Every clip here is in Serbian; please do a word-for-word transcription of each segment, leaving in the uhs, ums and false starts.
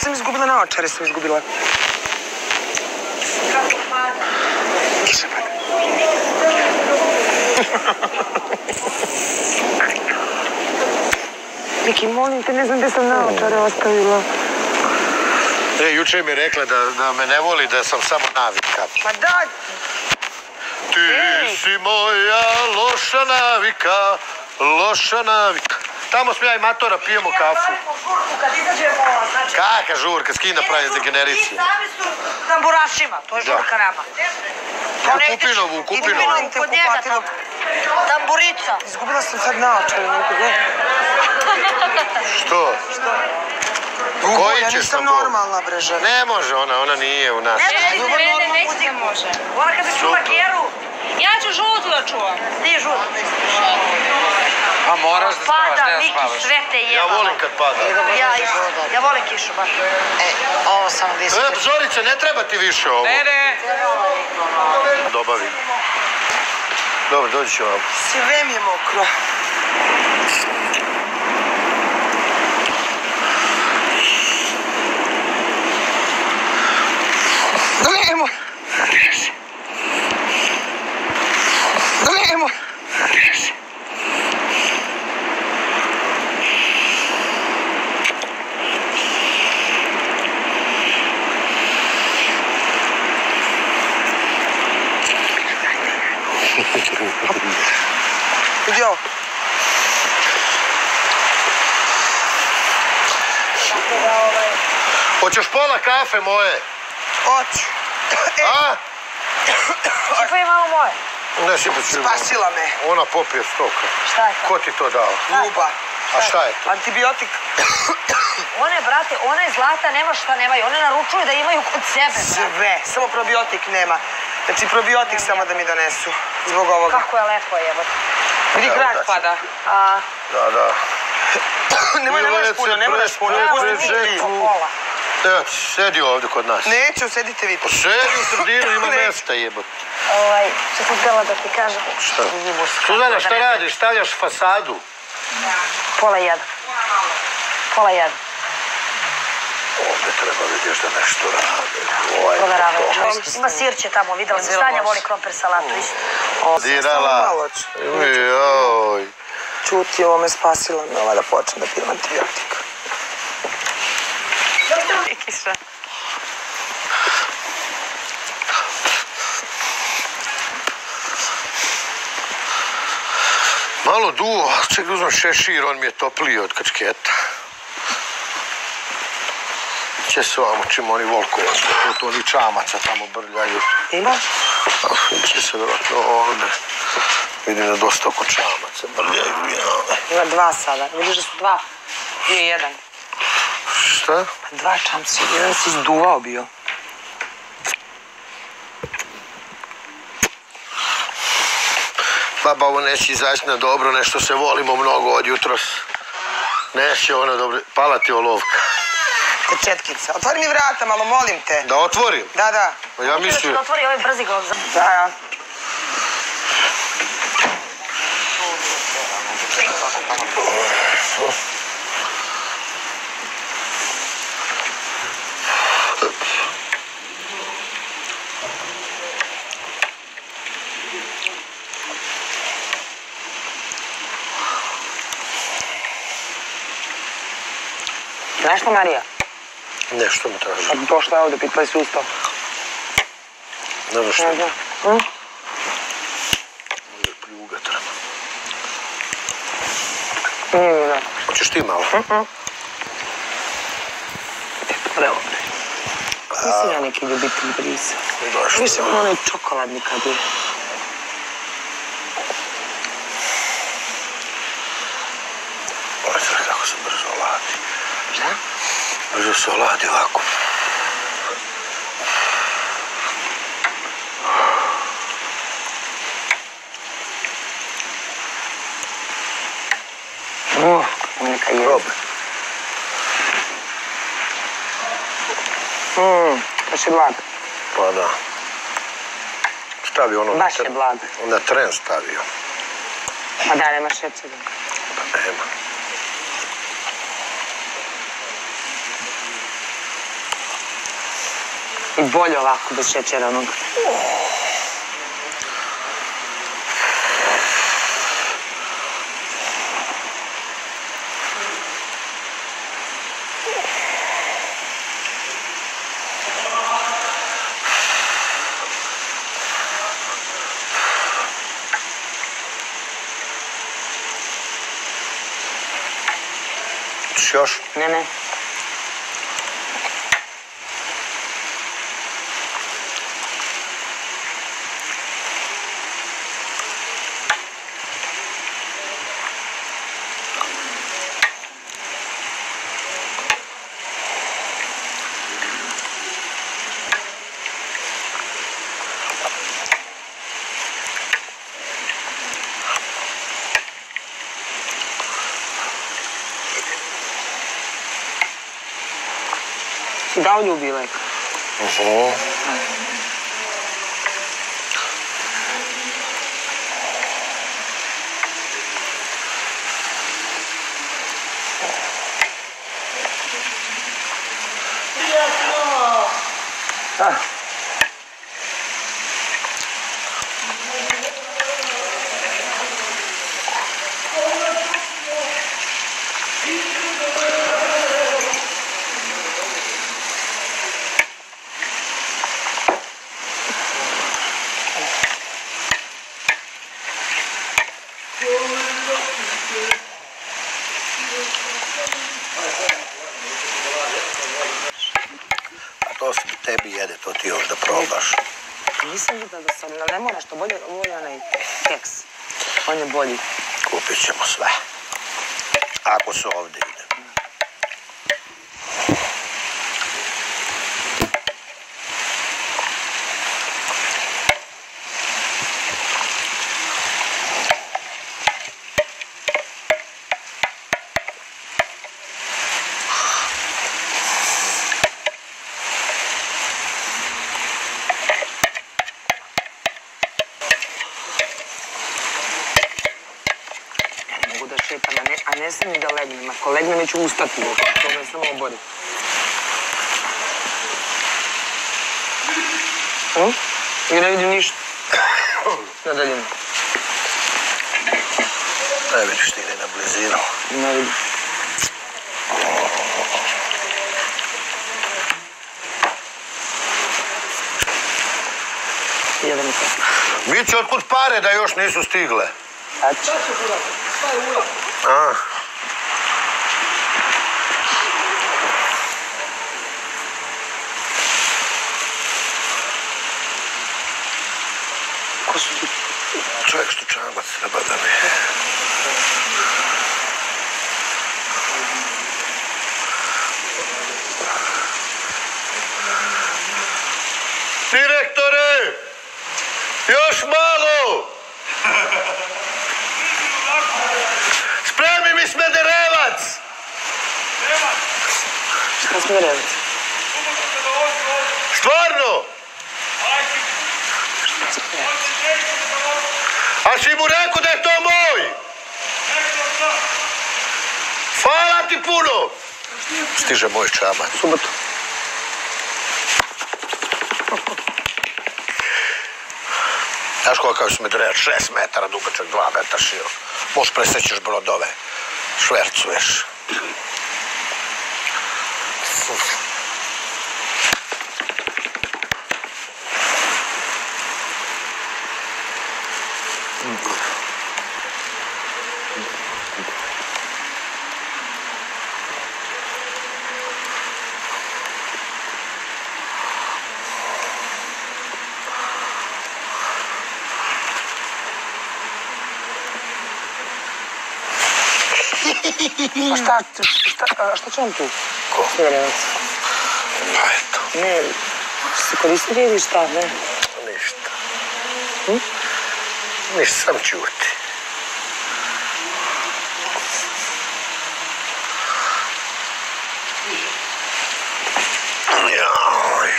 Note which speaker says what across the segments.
Speaker 1: sam izgubila naočare, sam izgubila.
Speaker 2: Kako pada?
Speaker 1: Kiša pada. Miki, molim te, ne znam gde sam naočare ostavila.
Speaker 3: E, juče mi je rekla da me ne voli, da sam samo navika.
Speaker 1: Ma da!
Speaker 3: Ti si moja loša navika, loša navika. Tamo smo ja i Matora, pijemo kafu.
Speaker 2: Ja pravimo žurku kad izađemo, znači...
Speaker 3: Kaka žurka, s kim da pravite genericije?
Speaker 2: Ti sami su tamburašima, to je žurka nama.
Speaker 3: U Kupinovu, u Kupinovu.
Speaker 2: Kod njega tamo. Tamburica.
Speaker 1: Izgubila sam sad naočare, Miki, gledaj.
Speaker 3: Što?
Speaker 1: Što?
Speaker 3: Koji
Speaker 1: ja
Speaker 3: ćeš
Speaker 1: nisam
Speaker 3: tam
Speaker 1: normalna, bre, žena.
Speaker 3: Ne može ona, ona nije u nas.
Speaker 2: Ne, ne, ne, neće da može. Ona kada čuva Geru...
Speaker 4: Ja ću žutu da čuvam.
Speaker 2: Ti žutu.
Speaker 5: Pa moraš da spavaš,
Speaker 2: Pada,
Speaker 5: ne da
Speaker 2: Miki,
Speaker 5: spavaš.
Speaker 2: sve te
Speaker 3: Ja
Speaker 2: jebala.
Speaker 3: volim kad pada.
Speaker 2: Ja isto. Ja volim kišu, baš.
Speaker 1: E, ovo sam gdje
Speaker 3: E, Zorice, ne treba ti više ovo.
Speaker 5: Ne, ne.
Speaker 3: Dobavi. Dobro, dođi ću vam.
Speaker 1: Sve mi je mokro. Nemo! Nemo! Vidi ovo.
Speaker 3: Hoćeš pola kafe moje?
Speaker 1: Hoću.
Speaker 3: A?
Speaker 2: Sipaj malo moje.
Speaker 3: Ne, sipat ću.
Speaker 1: Spasila me.
Speaker 3: Ona popije stoka.
Speaker 2: Šta je to?
Speaker 3: Ko ti to dao?
Speaker 1: Ljuba.
Speaker 3: A šta je to?
Speaker 1: Antibiotik.
Speaker 2: One, brate, one zlata nema šta nemaju. One naručuju da imaju kod sebe.
Speaker 1: Sve. Samo probiotik nema. Znači probiotik samo da mi donesu. Zbog ovoga.
Speaker 2: Kako je lepo jebati.
Speaker 1: Vidi grad pada.
Speaker 2: A...
Speaker 3: Da, da.
Speaker 1: Nemoj, ne možeš puno, ne možeš puno.
Speaker 3: Prece,
Speaker 1: Pusti
Speaker 3: prece,
Speaker 1: mi.
Speaker 2: Po pola.
Speaker 3: Evo ti, sedi ovdje kod nas.
Speaker 1: Neću, sedite vi.
Speaker 3: Pa sedi u sredinu, ima
Speaker 1: Neću.
Speaker 3: mjesta jebot.
Speaker 2: Ovaj, što sam htjela da ti kažem.
Speaker 3: Šta? Suzana, šta radiš? Stavljaš fasadu?
Speaker 2: Pola jedan. Pola jedan.
Speaker 3: Ovdje treba vidiš da nešto rade.
Speaker 2: Proveravaju čovjek. Ima sirće tamo, videla sam. Stanja voli krompir salatu isto.
Speaker 3: Dirala. Joj.
Speaker 1: Čuti, ovo me spasila. Ne ova da počnem da pijem antibiotik.
Speaker 2: Kiša.
Speaker 3: Malo duo, ček da uzmem šešir, on mi je topliji od kačketa. Če se vam čim oni volkovac, poput oni čamaca tamo brljaju.
Speaker 1: Ima?
Speaker 3: Če se vjerojatno ovdje. Vidim da dosta oko čamaca brljaju.
Speaker 1: Ima dva sada. Vidiš da su dva. Nije jedan.
Speaker 3: Šta?
Speaker 1: Pa dva čamsi. Jedan si izduvao bio.
Speaker 3: Baba, ovo neće izaći na dobro, nešto se volimo mnogo od jutros. Neće ono dobro. Pala ti olovka.
Speaker 1: Tečetkica. Otvori mi vrata malo, molim te.
Speaker 3: Da otvorim?
Speaker 1: Da, da.
Speaker 3: Ja mislim...
Speaker 2: Da otvori ovaj brzi gol.
Speaker 1: Da, ja. Znaš što, Marija?
Speaker 3: Nešto mi traži.
Speaker 1: Kad došla je ovdje, pitala si ustao.
Speaker 3: Ne znam što.
Speaker 1: Ne znam. Hm?
Speaker 3: Možda pljuga treba.
Speaker 1: Nije mi da.
Speaker 3: Hoćeš ti malo?
Speaker 1: Mhm. Eto, evo bre. Nisam ja neki ljubitelj brisa.
Speaker 3: Zašto?
Speaker 1: Više on onaj čokoladni kad je.
Speaker 3: Ovo kako se brzo oladi.
Speaker 1: Šta?
Speaker 3: Brzo se oladi ovako.
Speaker 1: O, neka je.
Speaker 3: Probe.
Speaker 1: Mmm, baš je blag.
Speaker 3: Pa da. Stavi ono...
Speaker 1: Baš je blag.
Speaker 3: Na tren stavio.
Speaker 1: Pa da, nema šećera.
Speaker 3: Pa nema.
Speaker 2: I bolje ovako, bez šećera onog.
Speaker 3: Još?
Speaker 2: Ne, ne. Si dao ljubi lek?
Speaker 3: Uhu.
Speaker 2: Ah.
Speaker 3: To se tebi jede, to ti još da probaš.
Speaker 2: Nisam videla da sam, ne moraš to bolje, bolje onaj keks. On je bolji.
Speaker 3: Kupit ćemo sve. Ako se ovdje ide.
Speaker 2: A ne sam ni da legnem, ako legnem neću ustati, to me samo obori. Hm? I ne vidim ništa. Na daljinu.
Speaker 3: Ne vidiš ti ne na blizinu.
Speaker 2: Ne vidim. Jedan i tako.
Speaker 3: Biće otkud pare da još nisu stigle.
Speaker 2: Eto.
Speaker 3: A.
Speaker 2: Ko su ti?
Speaker 3: Čovjek Štučanac treba da mi... Direktore! Još malo! Spremi mi Smederevac!
Speaker 2: Šta Smederevac?
Speaker 3: Stvarno? A si mu rekao da je to moj? Hvala ti puno! Stiže moj čamac.
Speaker 2: Subotu.
Speaker 3: Znaš koliko je Smederevac? Šest metara dugačak, dva metra širok. Možeš presećeš brodove. Švercuješ.
Speaker 2: A šta, šta, a šta će on tu?
Speaker 3: Ko?
Speaker 2: Smederevac.
Speaker 3: Pa eto.
Speaker 2: Ne, se koristili ili šta, ne?
Speaker 3: Ništa.
Speaker 2: Hm?
Speaker 3: Ništa, sam čuti. Joj.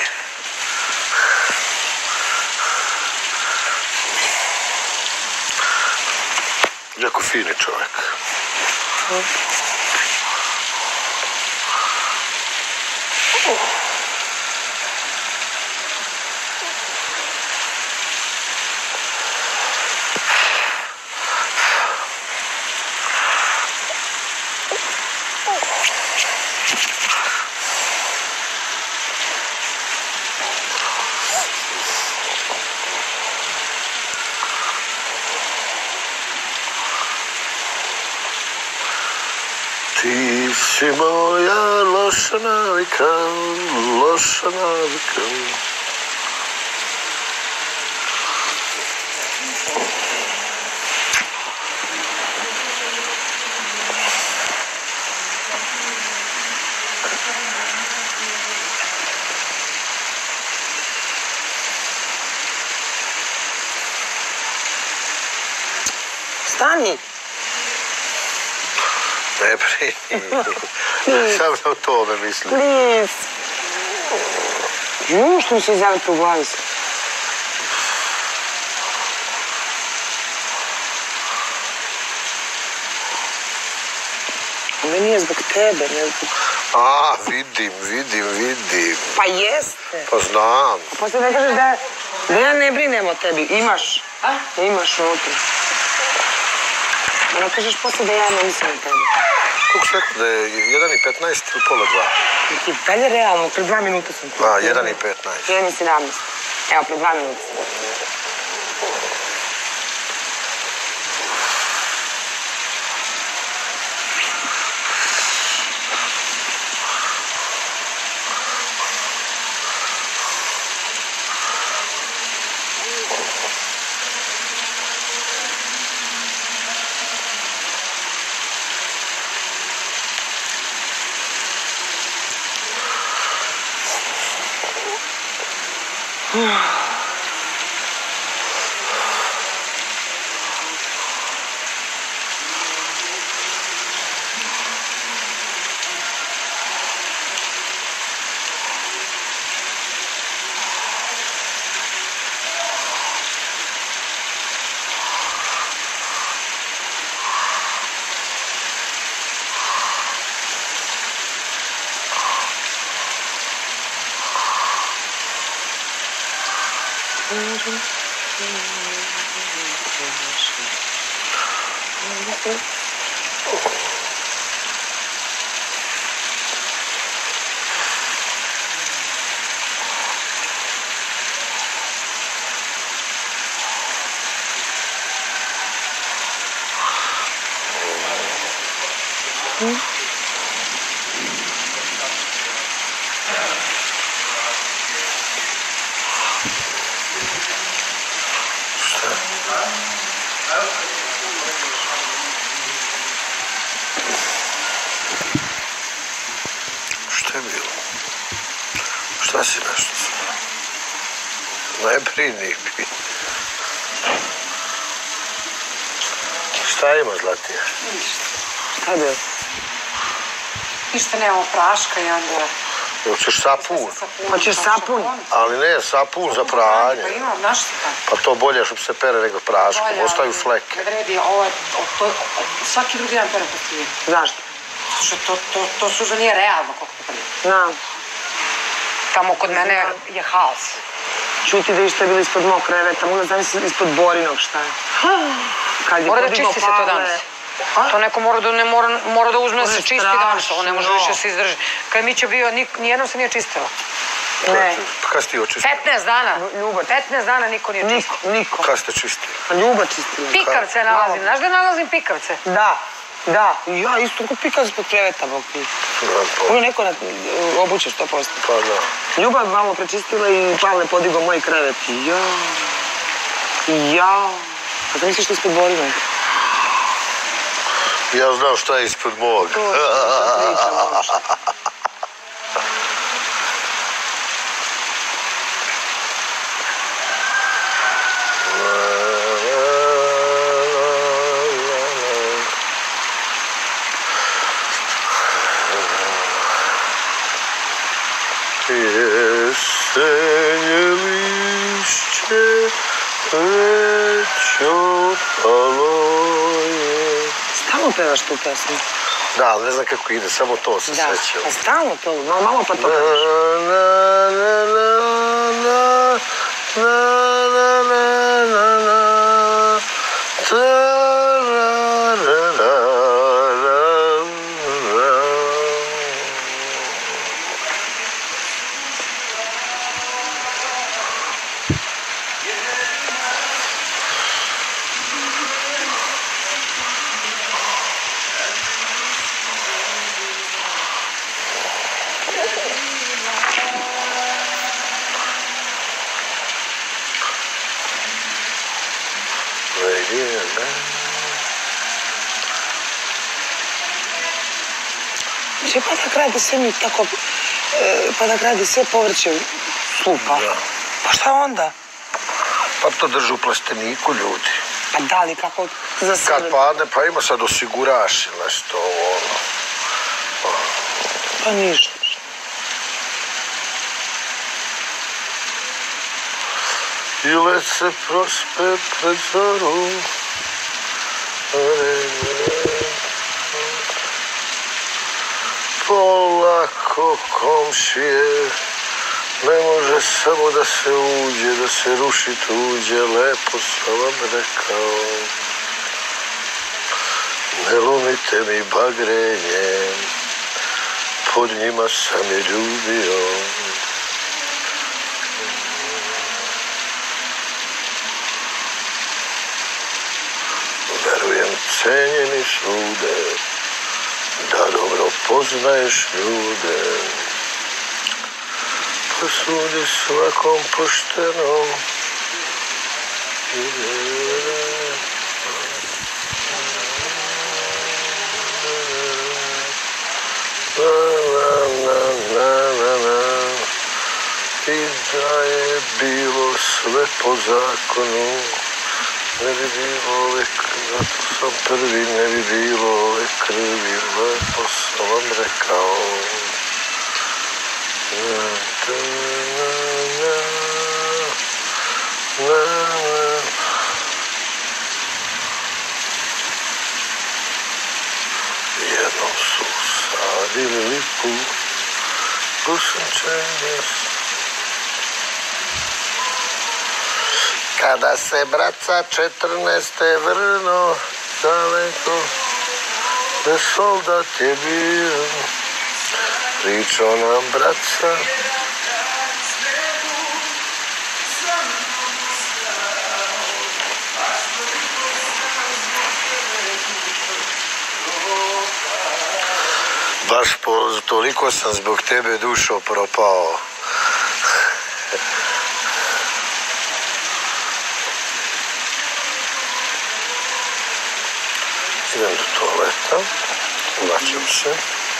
Speaker 3: Jako fini čovjek.
Speaker 2: Hm?
Speaker 3: moja loša navika, loša navika.
Speaker 2: Stani!
Speaker 3: Ne brini. Sam na tome mislim.
Speaker 2: Please! Ju, što mi se zavete u glavi se. Ovo nije zbog tebe, ne zbog...
Speaker 3: A, vidim, vidim, vidim.
Speaker 2: Pa jeste.
Speaker 3: Pa znam.
Speaker 2: A posle ne kažeš da, da ja ne brinem o tebi. Imaš. A? Imaš unutra. Da ne kažeš posle da ja ne mislim o tebi.
Speaker 3: Koliko si rekao da je jedan i petnaest ili pola dva?
Speaker 2: Ti dalje realno, pred dva minuta sam tu.
Speaker 3: A, jedan i petnaest.
Speaker 2: jedan i sedamnaest. Evo, pred dva minuta sam.
Speaker 3: Šta je bilo? Šta si nešto? Ne brini mi. Šta ima, Zlatija?
Speaker 2: Šta je bilo?
Speaker 4: Ništa nemamo praška i onda...
Speaker 3: Hoćeš sapun?
Speaker 2: Hoćeš sapun?
Speaker 3: Ali ne, sapun za pranje.
Speaker 4: Pa imam, znaš šta?
Speaker 3: Pa to bolje što se pere nego praškom, ostaju fleke.
Speaker 4: Ne vredi, ovo je... to- Svaki drugi dan pere postoji.
Speaker 2: Zašto?
Speaker 4: Što to, to, to suza nije realno koliko to prije.
Speaker 2: Znam.
Speaker 4: Tamo kod mene je haos.
Speaker 2: Čuti da je što je bilo ispod mog kreveta, možda znam ispod Borinog šta je. Kad je
Speaker 4: Mora da
Speaker 2: podigao
Speaker 4: čisti se to
Speaker 2: Pavle-
Speaker 4: danas.
Speaker 2: A?
Speaker 4: To neko mora da, ne mora, mora da uzme da
Speaker 2: To je
Speaker 4: se čisti danas, ovo ne može
Speaker 2: strašno.
Speaker 4: više se izdrži. Kad je Mića bio, nik- nijednom se nije čistila.
Speaker 2: Ne,
Speaker 3: Pa kada si ti očistio?
Speaker 4: petnaest dana.
Speaker 2: Ljubav.
Speaker 4: petnaest dana niko nije čistio.
Speaker 2: niko, niko.
Speaker 3: Kada ste čistili?
Speaker 2: Pa Ljubav čistila.
Speaker 4: Pikavce nalazim. Znaš da nalazim pikavce?
Speaker 2: Da, da. I ja isto ko pikao ispod kreveta, bog ti. Ono neko na, obuće sto posto.
Speaker 3: Pa da.
Speaker 2: Ljubav malo prečistila i Pavle podigao moj krevet. I ja. I ja. A da misliš što ispod Borina?
Speaker 3: Ja znam šta je ispod mog.
Speaker 2: To što pričam uopšte.
Speaker 3: Jesenje lišće već opalo je.
Speaker 2: Stalno pevaš tu pesmu.
Speaker 3: Da, ali ne znam kako ide, samo to se
Speaker 2: Da,
Speaker 3: sećam.
Speaker 2: pa stalno to, malo, malo pa to
Speaker 3: Na,
Speaker 2: pevaš.
Speaker 3: na, na, na, na, na, na, na, na, ta, ra, ra, ra, ra, ra.
Speaker 2: na kraju da sve mi tako, pa na kraju da sve povrće slupa. Pa šta onda?
Speaker 3: Pa to drži u plasteniku ljudi.
Speaker 2: Pa da li, kako za sebe?
Speaker 3: Kad padne, pa ima sad osiguraš ili nešto ovo, ono.
Speaker 2: Pa ništa.
Speaker 3: I let se prospe pred zoru. Polako, komšije, ne može samo da se uđe, da se ruši tuđe, lepo sam vam rekao. Ne lomite mi bagrenje, pod njima sam je ljubio. Verujem, cenjeni sude, da dobro poznaješ ljude. Pa sudi svakom pošteno. I da je bilo sve po zakonu, ne bi bilo ove krvi, zato sam prvi, ne bi bilo ove krvi, lepo sam vam rekao. Jednom su sadili lipu, gusenčenje. Kada se braca četrnaeste vrno daleko, da soldat je bio, pričao nam braca. Baš po, toliko sam zbog tebe dušo propao. Idem do toaleta, vraćam se.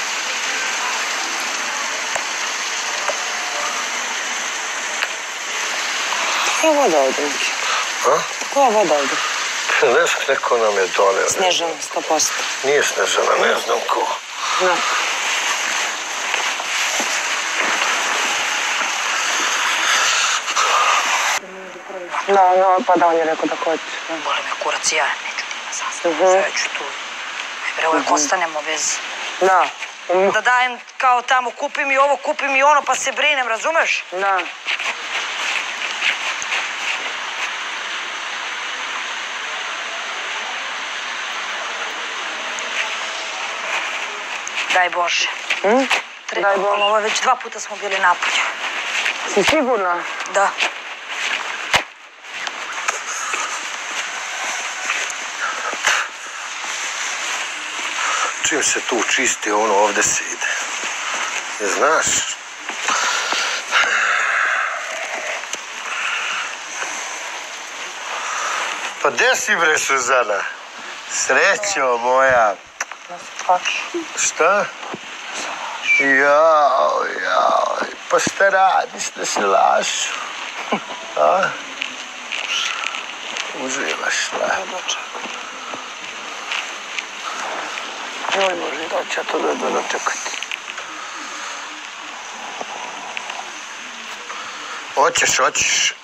Speaker 2: Koja voda ovdje, Miki?
Speaker 3: A?
Speaker 2: Koja voda ovdje?
Speaker 3: Ne znam, neko nam je doneo.
Speaker 2: Snežana, sto posto.
Speaker 3: Nije Snežana, ne znam ko.
Speaker 2: No. No, no, pa da, on je rekao da hoće.
Speaker 4: Boli me kurac, ja neću ti na sastav. Sve ću tu. Bre, uvijek ostanemo bez...
Speaker 2: Da.
Speaker 4: Da dajem kao tamo, kupim i ovo, kupim i ono, pa se brinem, razumeš?
Speaker 2: Da.
Speaker 4: Daj Bože.
Speaker 2: Hm?
Speaker 4: Treba,
Speaker 2: Daj Bože.
Speaker 4: ovo već dva puta smo bili napolju.
Speaker 2: Si sigurna?
Speaker 4: Da.
Speaker 3: Čim se tu čisti, ono ovdje se ide. Ne znaš? Pa gdje si bre, Suzana? Srećo moja. Šta? Jao, jao. Pa šta radiš da se lašu? A? Uživaš, da.
Speaker 2: Joj, može doći, ja to da dočekati.
Speaker 3: Hoćeš, hoćeš.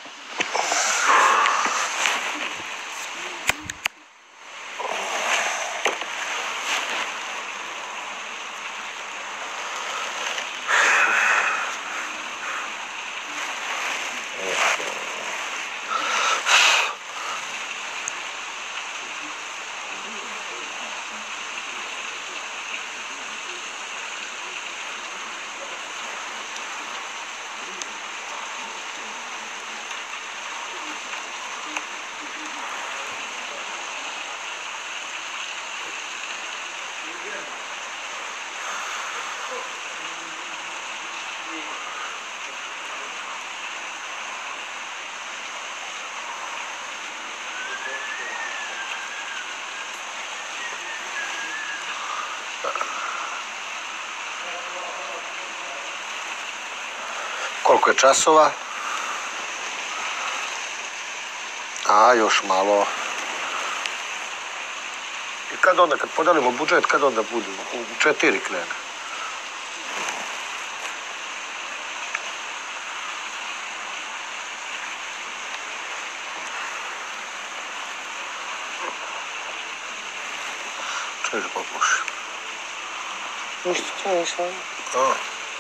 Speaker 3: Koliko je časova? A, još malo. I kad onda, kad podelimo budžet, kad onda budemo? U četiri krene. Češ popuši?
Speaker 2: Ništa to nisam.
Speaker 3: A.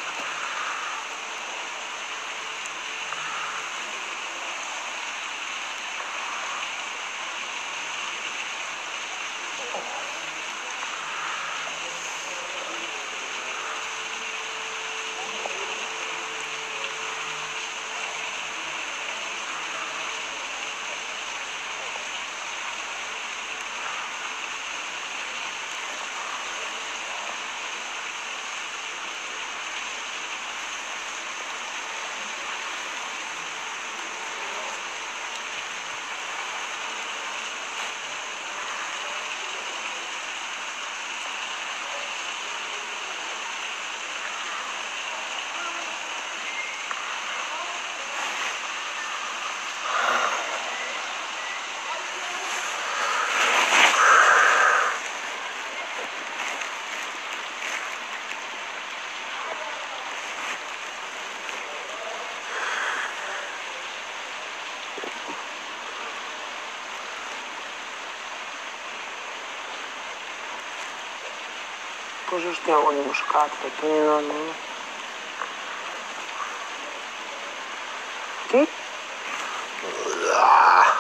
Speaker 2: Bože, što ja volim muškata, to nije normalno. Ti?
Speaker 3: Da.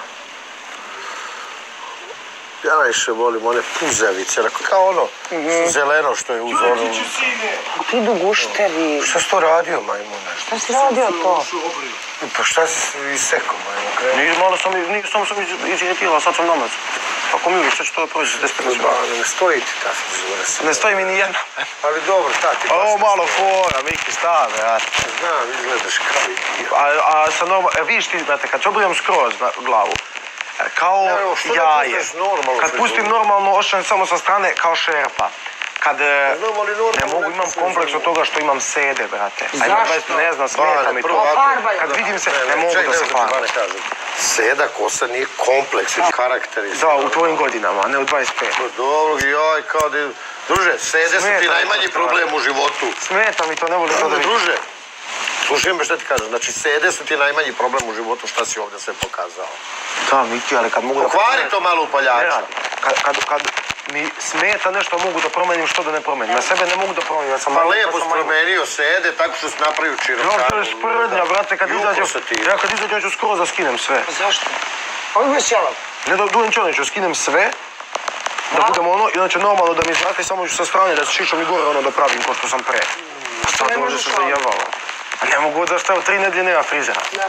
Speaker 3: Ja najviše volim one puzavice, kao ono zeleno što je uz ono.
Speaker 2: Ti dugušteri.
Speaker 3: Šta si to radio, majmune?
Speaker 2: Šta si radio to?
Speaker 3: Pa šta si isekao, majmune?
Speaker 6: Nije, malo sam, nije, samo sam iziritirala, sad sam namaz. Ako mi uvijek, šta će to da prođe za deset minuta?
Speaker 3: Ne stoji ti ta frizura se.
Speaker 6: Ne stoji mi ni jedna.
Speaker 3: Ali dobro, ta ti baš
Speaker 6: Ovo
Speaker 3: ne
Speaker 6: malo
Speaker 3: stoji.
Speaker 6: fora, Miki, stavi, ja.
Speaker 3: Znam, izgledaš kao idiot.
Speaker 6: A, a sa normal, e, vidiš ti, znate, kad se obrijem skroz na glavu, e, kao
Speaker 3: Ja, evo, što ne
Speaker 6: jaje.
Speaker 3: pustiš normalno
Speaker 6: Kad
Speaker 3: frizuru?
Speaker 6: pustim normalno ošan samo sa strane, kao šerpa. Kad e,
Speaker 3: Znam, ali normalno
Speaker 6: ne mogu,
Speaker 3: neku
Speaker 6: imam
Speaker 3: frizuru.
Speaker 6: kompleks od toga što imam sede, brate. A imam
Speaker 2: Zašto?
Speaker 6: dvadeset, ne znam, smeta
Speaker 3: Bane,
Speaker 6: mi
Speaker 3: prvo
Speaker 6: to.
Speaker 3: ovako.
Speaker 2: farbaju.
Speaker 6: Kad vidim se,
Speaker 3: Ne,
Speaker 6: ne mogu
Speaker 3: čekaj,
Speaker 6: da se
Speaker 3: ne,
Speaker 6: farbam.
Speaker 3: Bane, kažem. Seda kosa nije kompleks, ili karakter. ili-
Speaker 6: Da, u tvojim godinama, a ne u dvadeset pet.
Speaker 3: Pa dobro, joj, kao da... Druže, sede su
Speaker 6: Smeta
Speaker 3: ti
Speaker 6: mi
Speaker 3: najmanji
Speaker 6: to
Speaker 3: problem u životu.
Speaker 6: Smeta mi to, ne volim to da vidim.
Speaker 3: Druže, slušaj me šta ti kažem, znači sede su ti najmanji problem u životu, šta si ovdje sve pokazao.
Speaker 6: Da, Miki, ali kad mogu da...
Speaker 3: Pokvari to malo
Speaker 6: Ne
Speaker 3: upaljača.
Speaker 6: radi. Kad, kad, kad mi smeta nešto, mogu da promenim, što da ne promenim. Na sebe ne mogu da promenim, ja sam...
Speaker 3: Pa
Speaker 6: majmun,
Speaker 3: lijepo
Speaker 6: sam
Speaker 3: si
Speaker 6: majmun.
Speaker 3: promenio sede, tako što si napravio
Speaker 6: Ja,
Speaker 3: čirokanu.
Speaker 6: to je sprdnja, brate, kad
Speaker 3: Juko
Speaker 6: izađem...
Speaker 3: se ti.
Speaker 6: Ja kad izađem ću skroz da skinem sve.
Speaker 2: Zašto? Ovo je sjelav.
Speaker 6: Ne da dujem čovjek, ću skinem sve, da budem ono, inače normalno da mi zrake, samo ću sa strane da šišam i gore ono da pravim ko što sam pre. A šta
Speaker 2: ne
Speaker 6: to može
Speaker 2: možeš
Speaker 6: se
Speaker 2: ovdje.
Speaker 6: zajebalo? A ne mogu da stavim tri nedlje nema frizera.
Speaker 2: Da.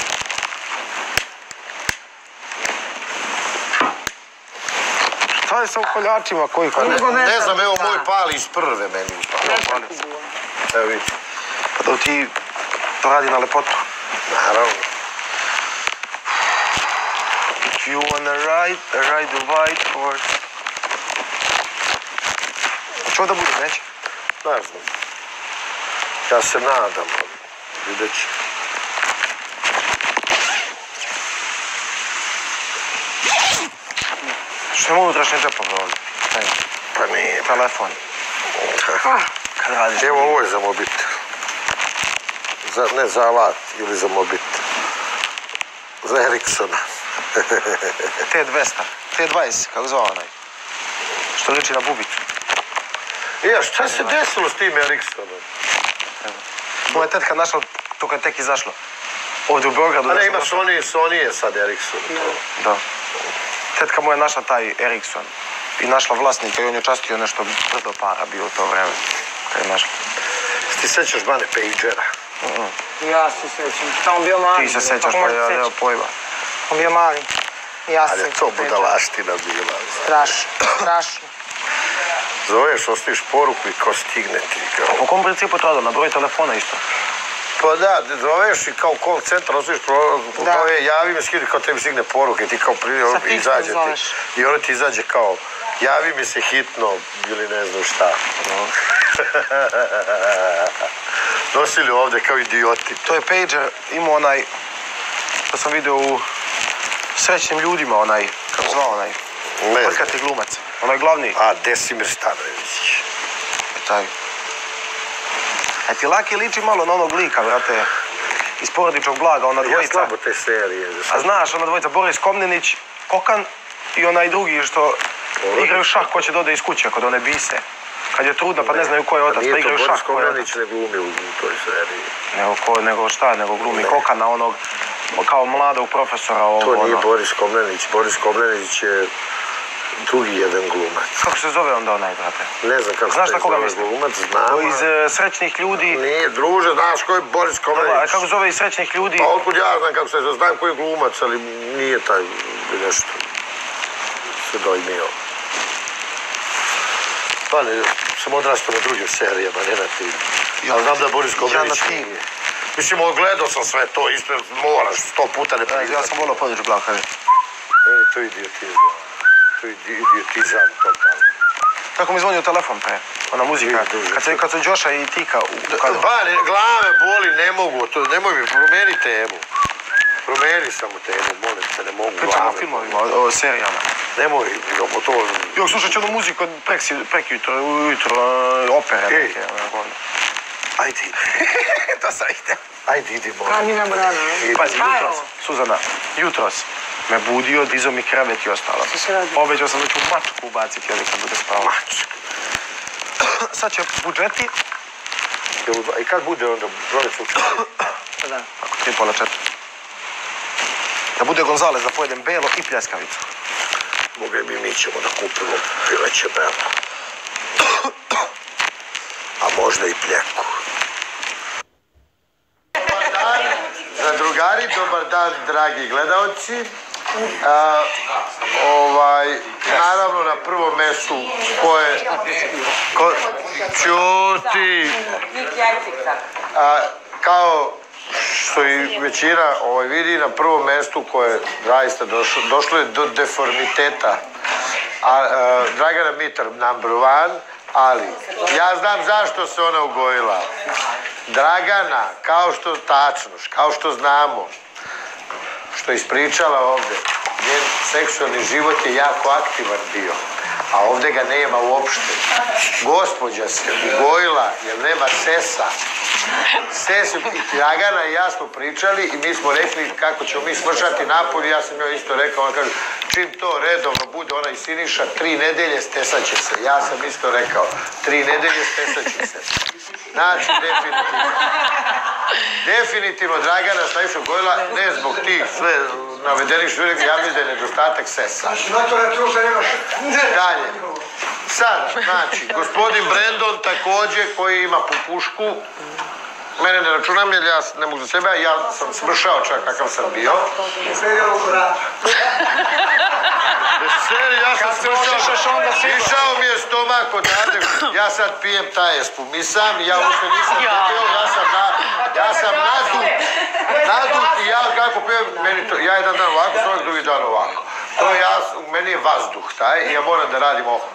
Speaker 6: Šta je sa ukoljačima koji kad ne...
Speaker 2: Nego
Speaker 3: Ne
Speaker 2: vetar
Speaker 3: znam, evo
Speaker 2: da.
Speaker 3: moj pali iz prve meni upali. Evo vidi.
Speaker 6: Pa da ti to radi na lepotu.
Speaker 3: Naravno.
Speaker 6: If you wanna ride, ride the white horse. Čo da bude, neće?
Speaker 3: Ne znam. Ja se nadam, ali vidjet ću.
Speaker 6: Što ima unutrašnje džepove ovdje? Ne,
Speaker 3: Pa nije.
Speaker 6: telefon. Kad radiš?
Speaker 3: Evo ovo je za mobitel. Za, ne za alat ili za mobitel. Za Ericssona.
Speaker 6: T dvesta, T dvadeset, kako zove onaj? Što liči na bubicu.
Speaker 3: Ja, šta se desilo s tim Ericssonom?
Speaker 6: Moja tetka našla, to kad je tek izašlo. Ovdje u Beogradu.
Speaker 3: A
Speaker 6: da
Speaker 3: ne,
Speaker 6: sam
Speaker 3: ima
Speaker 6: došao.
Speaker 3: Sony, Sony je sad Ericsson.
Speaker 6: Da. Tetka moja našla taj Ericsson. I našla vlasnika i on je častio nešto brdo para bio u to vreme. Kad je našla.
Speaker 3: Ti sećaš Bane pagera?
Speaker 2: Ja se sjećam. Tamo bio mali.
Speaker 6: Ti se sećaš,
Speaker 2: Kako
Speaker 6: pa
Speaker 2: možda
Speaker 6: ja
Speaker 2: se
Speaker 6: nemam
Speaker 2: sjećam?
Speaker 6: pojma.
Speaker 2: On bio mali. Ja se
Speaker 3: Ali je to
Speaker 2: sjećam.
Speaker 3: budalaština bila.
Speaker 2: Strašno, strašno.
Speaker 3: Zoveš, ostaviš poruku i ko stigne ti. Kao.
Speaker 6: Po kom principu to rada? Na broj telefona isto.
Speaker 3: Pa da, zoveš i kao call centar, ostaviš poruku,
Speaker 2: Da.
Speaker 3: kao je, javi me, skidi, kao tebi stigne poruka i ti kao prije,
Speaker 2: Sa fiksnom
Speaker 3: izađe
Speaker 2: zoveš.
Speaker 3: ti. I ono ti izađe kao, javi mi se hitno ili ne znam šta. nosili ovde kao idioti.
Speaker 6: To je pager, imao onaj, to sam vidio u Srećnim ljudima, onaj, kako zvao onaj,
Speaker 3: Ne
Speaker 6: prkati glumac, onaj glavni.
Speaker 3: A, Desimir Stanojević.
Speaker 6: Taj. A ti Laki liči malo na onog lika, vrate, iz Porodičnog blaga, ona
Speaker 3: Ja
Speaker 6: dvojica.
Speaker 3: slabo te serije.
Speaker 6: A znaš, ona dvojica, Boris Komnenić, Kokan i onaj drugi što igraju šah ko će dode iz kuće kod one bise. Kad je trudna pa ne znaju ko je otac, pa igraju šah ko je otac.
Speaker 3: Nije to Boris Komnenić ne glumi u, u toj seriji.
Speaker 6: Nego, ko, nego šta, nego glumi Kokana, onog kao mladog profesora. Ovo,
Speaker 3: To nije
Speaker 6: ono.
Speaker 3: Boris Komnenić. Boris Komnenić je drugi jedan glumac.
Speaker 6: Kako se zove onda onaj, brate?
Speaker 3: Ne znam kako
Speaker 6: Znaš
Speaker 3: se
Speaker 6: na koga
Speaker 3: zove
Speaker 6: mislim?
Speaker 3: glumac, znam.
Speaker 6: To iz e, Srećnih ljudi.
Speaker 3: Nije, druže, znaš ko je Boris
Speaker 6: Dobro, a
Speaker 3: Komnenić?
Speaker 6: kako zove iz Srećnih ljudi?
Speaker 3: Pa otkud ja znam kako se zove, znam koji je glumac, ali nije taj nešto se dojmio. Pa ne, sam odrastao na drugim serijama, ne na tim. Ja znam da Boris Komnenić
Speaker 6: ja na tim.
Speaker 3: nije. Mislim, ogledao sam sve to, isto moraš sto puta ne priznati.
Speaker 6: Ja sam volao Porodičnog blaga, kažem.
Speaker 3: Meni to je idiotizam. To je idiotizam totalno.
Speaker 6: Tako mi zvonio telefon pre, ona muzika. Kad se, kad se Đoša i Tika u kadru.
Speaker 3: Ba, ne, glave boli, ne mogu, to, nemoj mi, promeni temu. Promeni samo temu, molim te, ne mogu
Speaker 6: Pričamo o
Speaker 3: glave.
Speaker 6: filmovima, o, o serijama.
Speaker 3: Nemoj, imamo to...
Speaker 6: Jok, slušat ću onu muziku od prekjutro, ujutro, opere
Speaker 3: Ej.
Speaker 6: neke. ono.
Speaker 3: Ajde, ide.
Speaker 6: To sam htio.
Speaker 3: Ajde, idemo.
Speaker 2: A mi nam rano, ne?
Speaker 6: Pazi, jutros, Suzana, jutros me budio, dizo mi krevet i ostalo.
Speaker 2: Što se radi?
Speaker 6: Obećao sam da ću mačku ubaciti ovdje kad bude spavao.
Speaker 3: Mačka.
Speaker 6: Sad će budžeti,
Speaker 3: Jel u dva- I kad bude onda proleću četiri?
Speaker 2: Pa da.
Speaker 6: ako tri pola četiri. Da bude Gonzalez da pojedem belo i pljeskavicu.
Speaker 3: Mogli bi mi ćemo da kupimo pileće belo. A možda i pljeku. Dobar dan, zadrugari, dobar dan, dragi gledaoci. A, ovaj, naravno na prvom mestu ko je... Ko, čuti! A, kao što i većina ovaj, vidi, na prvom mestu koje zaista došlo, došlo je do deformiteta. A, a, Dragana Mitar number one, ali ja znam zašto se ona ugojila. Dragana, kao što tačno, kao što znamo, što je ispričala ovde, njen seksualni život je jako aktivan bio, a ovde ga nema uopšte. Gospođa se ugojila jer nema sesa. Ses i Dragana i ja smo pričali i mi smo rekli kako ćemo mi smršati napolje. Ja sam joj isto rekao, ona kaže, čim to redovno bude, ona i Siniša, tri nedelje stesat će se. Ja sam isto rekao, tri nedelje stesat će se. Znači, definitivno. Definitivno Dragana Stajiša ugojila, ne zbog tih sve navedenih što je, ja mislim da je nedostatak sesa. Dalje. Sada, znači, gospodin Brendon takođe koji ima pupušku, mene ne računam jer ja ne mogu za sebe, a ja sam smršao čak kakav sam bio. Veseli, ja sam smršao, išao mi je stomak odavde, ja sad pijem taj espumisam, ja uopšte nisam dobio, ja sam, na, ja sam nadut, nadut i ja kako pijem, meni to, ja jedan dan ovako, svoj drugi dan ovako. To ja, u meni je vazduh taj i ja moram da radim oko.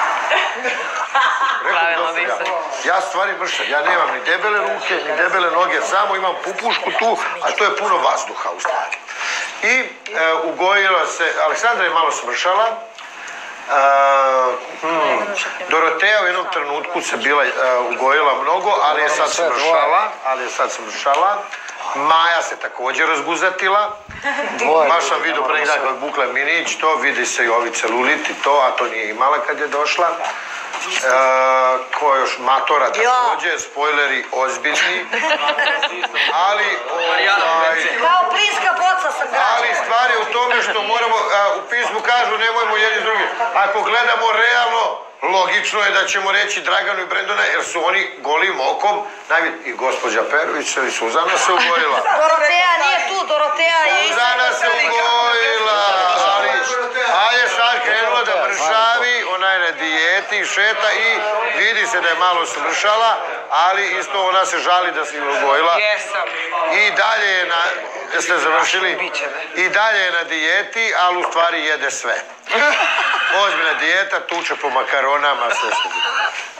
Speaker 3: Rekao dosta ja. Ja stvari mršam, ja nemam ni debele ruke, ni debele noge, samo imam pupušku tu, a to je puno vazduha u stvari. I e, ugojila se, Aleksandra je malo smršala, e, hmm, Doroteja u jednom trenutku se bila e, ugojila mnogo, ali je sad smršala, ali je sad smršala. Maja se također razguzatila. Baš sam vidio pre nekako je Bukla Minić, to vidi se i ovi celulit i to, a to nije imala kad je došla. E, ko je još Matora također, spojleri ozbiljni. Ali, ovaj,
Speaker 4: Kao plinska boca sam
Speaker 3: ali stvar je u tome što moramo, a, u pismu kažu nemojmo jedni s drugim. Ako gledamo realno, logično je da ćemo reći Draganu i Brendona, jer su oni golim okom, najvid... i gospođa Perović i Suzana se ugojila.
Speaker 4: Doroteja nije tu, Doroteja je isto.
Speaker 3: Suzana se ugojila, ali a je sad krenula da mršavi, ona je na dijeti, šeta i vidi se da je malo smršala, ali isto ona se žali da se ugojila.
Speaker 2: Jesam.
Speaker 3: I dalje je na, jeste završili, i dalje je na dijeti, ali u stvari jede sve. Ozbiljna dijeta, tuče po makaronama, sve što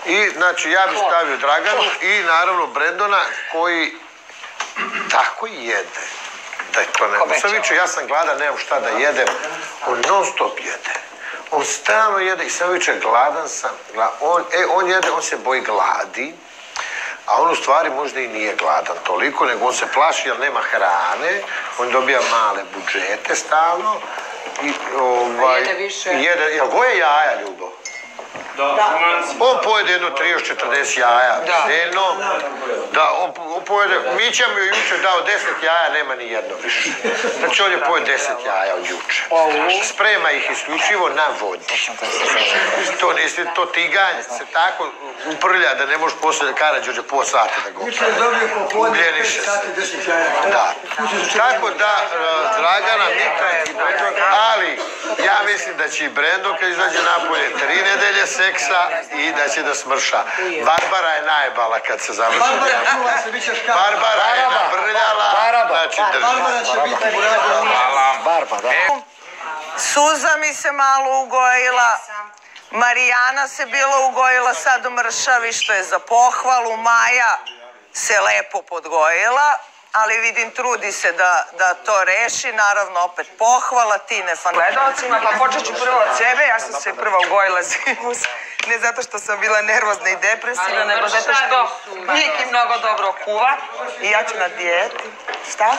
Speaker 3: I, znači, ja bih stavio Draganu i, naravno, Brendona, koji tako jede. Da je to ne... Sad viče, ja sam gladan, nemam šta da jedem. On non stop jede. On stalno jede i sad viče, gladan sam. On, e, on jede, on se boji gladi. A on u stvari možda i nije gladan toliko, nego on se plaši jer nema hrane. On dobija male budžete stalno. I, ovaj,
Speaker 2: jede više.
Speaker 3: Jede, jel goje jaja, Ljubo?
Speaker 6: Da.
Speaker 3: On pojede jedno trideset četrdeset jaja nedeljno. Da, on, on pojede, Mića mi je juče dao deset jaja, nema ni jedno više. Znači on je pojede deset jaja od juče. Sprema ih isključivo na vodi. To nisi, to tiganj se tako uprlja da ne možeš poslije Karađorđe pola sata da go. Ugljeniše se. Da. Tako da, Dragana, Mika i Brendon, ali ja mislim da će i Brendon kad izađe napolje tri nedelje seksa i da će da smrša. Barbara je najbala kad se završi. Barbara je nabrljala, znači drži.
Speaker 5: Barbara će biti Hvala.
Speaker 3: Barbara.
Speaker 1: Suza mi se malo ugojila. Marijana se bila ugojila sad u mršavi, što je za pohvalu. Maja se lepo podgojila, ali vidim trudi se da, da to reši. Naravno, opet pohvala, ti ne fan gledalcima, pa počet ću prvo od sebe. Ja sam se prva ugojila zimus. Ne zato što sam bila nervozna i depresivna, nego zato što Miki mnogo dobro kuva i ja ću na dijeti. Šta?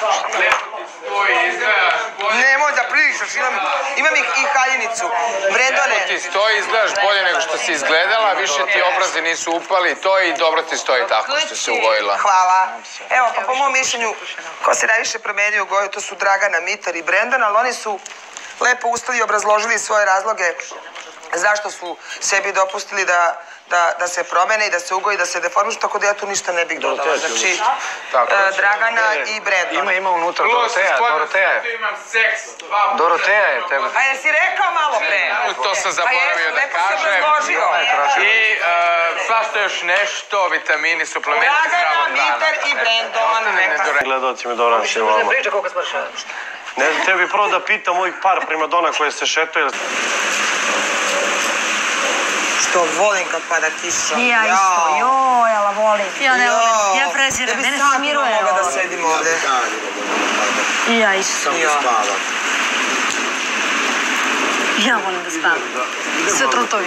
Speaker 1: Nemoj da pričaš, imam, imam i haljinicu. Brendone.
Speaker 5: Ti stoji, izgledaš bolje nego što si izgledala, više ti obrazi nisu upali, to i dobro ti stoji tako što si ugojila.
Speaker 1: Hvala. Evo, pa po mom mišljenju, ko se najviše promenio u goju, to su Dragana, Mitar i Brendon, ali oni su lepo ustali i obrazložili svoje razloge zašto su sebi dopustili da, da, da se promene i da se ugoji, da se deformišu, tako da ja tu ništa ne bih dodala. Znači, uh, Dragana i Brendon.
Speaker 5: Ima, ima unutra Doroteja, Doroteja je.
Speaker 6: Imam seks.
Speaker 5: Doroteja je tebe.
Speaker 1: A jesi rekao malo pre?
Speaker 5: To sam zaboravio da kažem. I svašta još nešto, vitamini, suplementi, zdravo hrana.
Speaker 1: Dragana, Mitar i Brendon.
Speaker 6: Gledalci mi dobro našli vama.
Speaker 4: Priča koliko smršava.
Speaker 6: Ne znam, tebi prvo da pitam ovih par primadona koje se šetaju.
Speaker 1: Što volim kad pada kiša.
Speaker 4: I ja isto, joj, ala volim. Ja ne volim, ja preziram, mene smiruje ovo.
Speaker 1: Ja bih mogla da sedim ovde.
Speaker 4: I ja isto. Ja volim da spavam. Sve trutovi.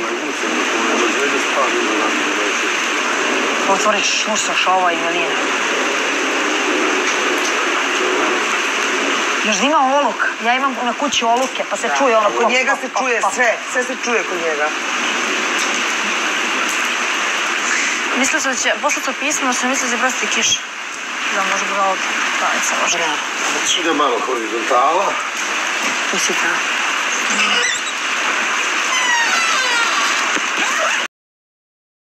Speaker 4: Otvoriš, šusaš ovo i Melina. Još da ima oluk. Ja imam na kući oluke, pa se čuje ono...
Speaker 1: Kod njega se čuje sve. Sve se čuje kod njega.
Speaker 4: Mislila sam da će poslati pismo, sam mislila da će brati kiša. Da može bi ovdje. Pravica može.
Speaker 3: Ide malo horizontala.
Speaker 4: Tu si ta.